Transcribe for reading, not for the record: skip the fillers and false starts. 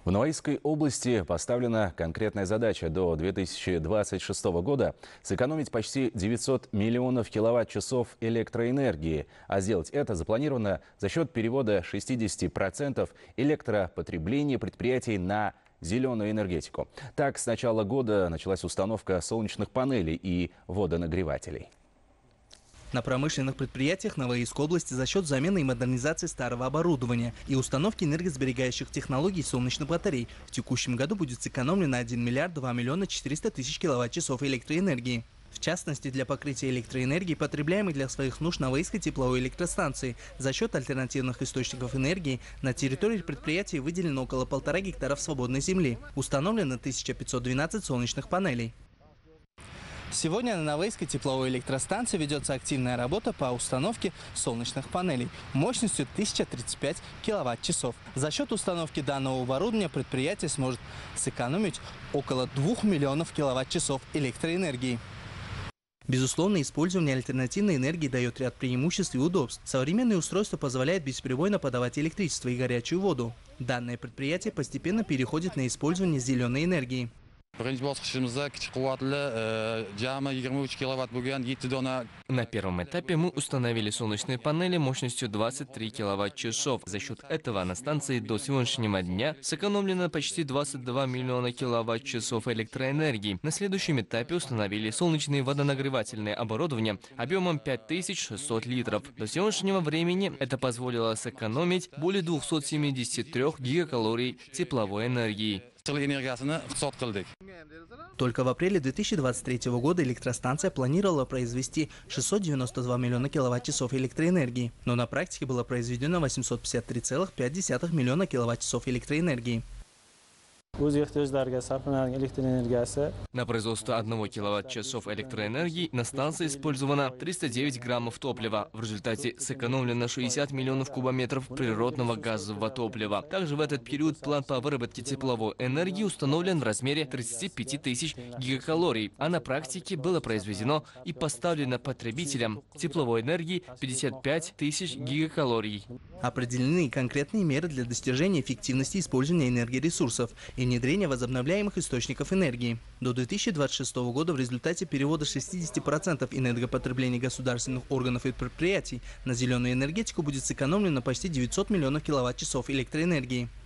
В Новоильской области поставлена конкретная задача до 2026 года сэкономить почти 900 миллионов киловатт-часов электроэнергии. А сделать это запланировано за счет перевода 60% электропотребления предприятий на зеленую энергетику. Так, с начала года началась установка солнечных панелей и водонагревателей. На промышленных предприятиях Новоильской области за счет замены и модернизации старого оборудования и установки энергосберегающих технологий солнечных батарей в текущем году будет сэкономлено 1 миллиард 2 миллиона 400 тысяч киловатт-часов электроэнергии. В частности, для покрытия электроэнергии, потребляемой для своих нужд Новоильской тепловой электростанции, за счет альтернативных источников энергии на территории предприятия выделено около 1,5 гектаров свободной земли. Установлено 1512 солнечных панелей. Сегодня на Новоильской тепловой электростанции ведется активная работа по установке солнечных панелей мощностью 1035 киловатт-часов. За счет установки данного оборудования предприятие сможет сэкономить около 2 миллионов киловатт-часов электроэнергии. Безусловно, использование альтернативной энергии дает ряд преимуществ и удобств. Современные устройства позволяют бесперебойно подавать электричество и горячую воду. Данное предприятие постепенно переходит на использование зеленой энергии. На первом этапе мы установили солнечные панели мощностью 23 киловатт-часов. За счет этого на станции до сегодняшнего дня сэкономлено почти 22 миллиона киловатт-часов электроэнергии. На следующем этапе установили солнечные водонагревательные оборудования объемом 5600 литров. До сегодняшнего времени это позволило сэкономить более 273 гигакалорий тепловой энергии. Только в апреле 2023 года электростанция планировала произвести 692 миллиона киловатт-часов электроэнергии, но на практике было произведено 853,5 миллиона киловатт-часов электроэнергии. На производство 1 киловатт-часов электроэнергии на станции использовано 309 граммов топлива. В результате сэкономлено 60 миллионов кубометров природного газового топлива. Также в этот период план по выработке тепловой энергии установлен в размере 35 тысяч гигакалорий, а на практике было произведено и поставлено потребителям тепловой энергии 55 тысяч гигакалорий. Определены конкретные меры для достижения эффективности использования энергоресурсов и внедрения возобновляемых источников энергии. До 2026 года в результате перевода 60% энергопотребления государственных органов и предприятий на зеленую энергетику будет сэкономлено почти 900 миллионов киловатт-часов электроэнергии.